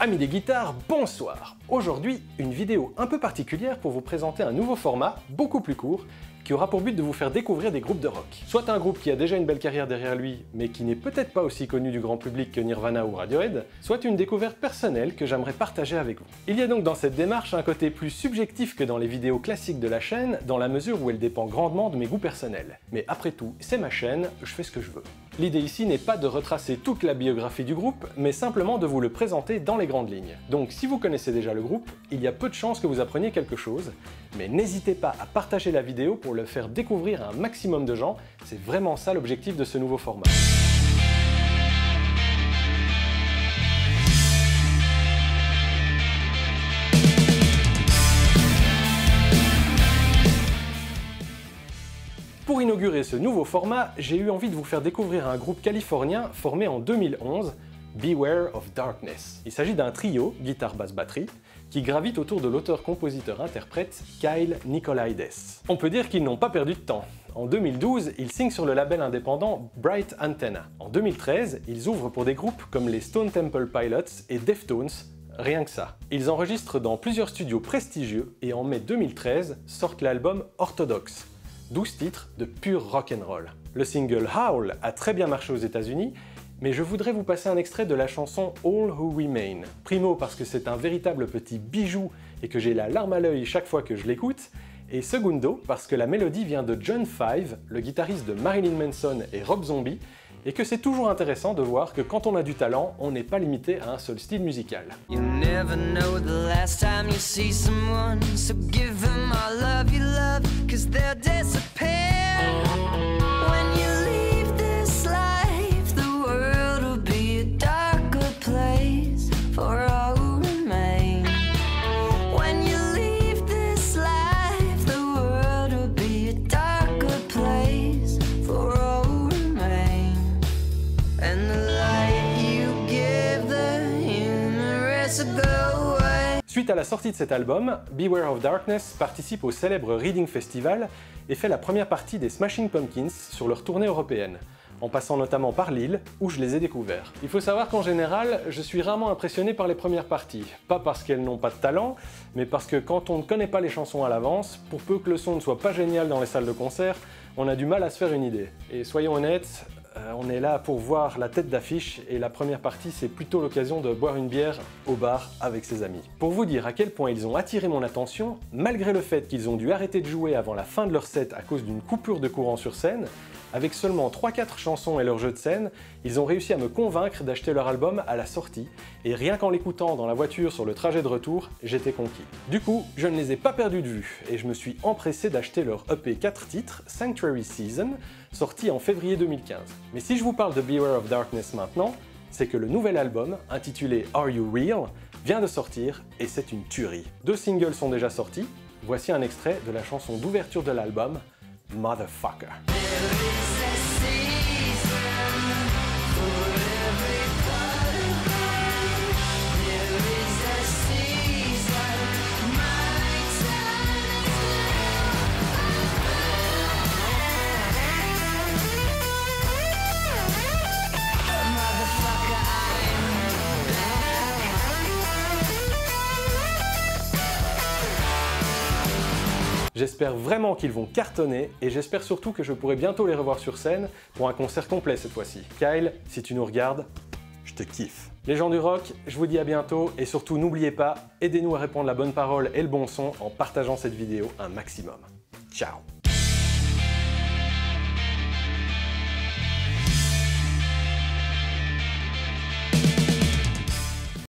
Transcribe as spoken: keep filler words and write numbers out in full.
Amis des guitares, bonsoir! Aujourd'hui, une vidéo un peu particulière pour vous présenter un nouveau format, beaucoup plus court, qui aura pour but de vous faire découvrir des groupes de rock. Soit un groupe qui a déjà une belle carrière derrière lui, mais qui n'est peut-être pas aussi connu du grand public que Nirvana ou Radiohead, soit une découverte personnelle que j'aimerais partager avec vous. Il y a donc dans cette démarche un côté plus subjectif que dans les vidéos classiques de la chaîne, dans la mesure où elle dépend grandement de mes goûts personnels. Mais après tout, c'est ma chaîne, je fais ce que je veux. L'idée ici n'est pas de retracer toute la biographie du groupe, mais simplement de vous le présenter dans les grandes lignes. Donc si vous connaissez déjà le groupe, il y a peu de chances que vous appreniez quelque chose, mais n'hésitez pas à partager la vidéo pour le faire découvrir à un maximum de gens, c'est vraiment ça l'objectif de ce nouveau format. Pour inaugurer ce nouveau format, j'ai eu envie de vous faire découvrir un groupe californien formé en deux mille onze, Beware of Darkness. Il s'agit d'un trio, guitare, basse, batterie, qui gravite autour de l'auteur-compositeur-interprète Kyle Nicolaides. On peut dire qu'ils n'ont pas perdu de temps. En deux mille douze, ils signent sur le label indépendant Bright Antenna. En deux mille treize, ils ouvrent pour des groupes comme les Stone Temple Pilots et Deftones, rien que ça. Ils enregistrent dans plusieurs studios prestigieux et en mai deux mille treize sortent l'album Orthodox. douze titres de pur rock'n'roll. Le single Howl a très bien marché aux États-Unis, mais je voudrais vous passer un extrait de la chanson All Who Remain. Primo parce que c'est un véritable petit bijou et que j'ai la larme à l'œil chaque fois que je l'écoute, et secundo parce que la mélodie vient de John Five, le guitariste de Marilyn Manson et Rob Zombie, et que c'est toujours intéressant de voir que quand on a du talent, on n'est pas limité à un seul style musical. You never know the last time you see someone, so give them all love you love, 'cause they'll disappear. When you leave this life, the world will be a darker place for all who remain. When you leave this life, the world will be a darker place for all who remain. And the light you give the universe will go away. Suite à la sortie de cet album, Beware of Darkness participe au célèbre Reading Festival et fait la première partie des Smashing Pumpkins sur leur tournée européenne, en passant notamment par Lille, où je les ai découverts. Il faut savoir qu'en général, je suis rarement impressionné par les premières parties. Pas parce qu'elles n'ont pas de talent, mais parce que quand on ne connaît pas les chansons à l'avance, pour peu que le son ne soit pas génial dans les salles de concert, on a du mal à se faire une idée. Et soyons honnêtes, euh, on est là pour voir la tête d'affiche, et la première partie, c'est plutôt l'occasion de boire une bière au bar avec ses amis. Pour vous dire à quel point ils ont attiré mon attention, malgré le fait qu'ils ont dû arrêter de jouer avant la fin de leur set à cause d'une coupure de courant sur scène, avec seulement trois quatre chansons et leur jeu de scène, ils ont réussi à me convaincre d'acheter leur album à la sortie, et rien qu'en l'écoutant dans la voiture sur le trajet de retour, j'étais conquis. Du coup, je ne les ai pas perdus de vue, et je me suis empressé d'acheter leur E P quatre titres, Sanctuary Season, sorti en février deux mille quinze. Mais si je vous parle de Beware of Darkness maintenant, c'est que le nouvel album, intitulé Are You Real, vient de sortir, et c'est une tuerie. Deux singles sont déjà sortis, voici un extrait de la chanson d'ouverture de l'album, Motherfucker. J'espère vraiment qu'ils vont cartonner et j'espère surtout que je pourrai bientôt les revoir sur scène pour un concert complet cette fois-ci. Kyle, si tu nous regardes, je te kiffe. Les gens du rock, je vous dis à bientôt et surtout n'oubliez pas, aidez-nous à répandre la bonne parole et le bon son en partageant cette vidéo un maximum. Ciao!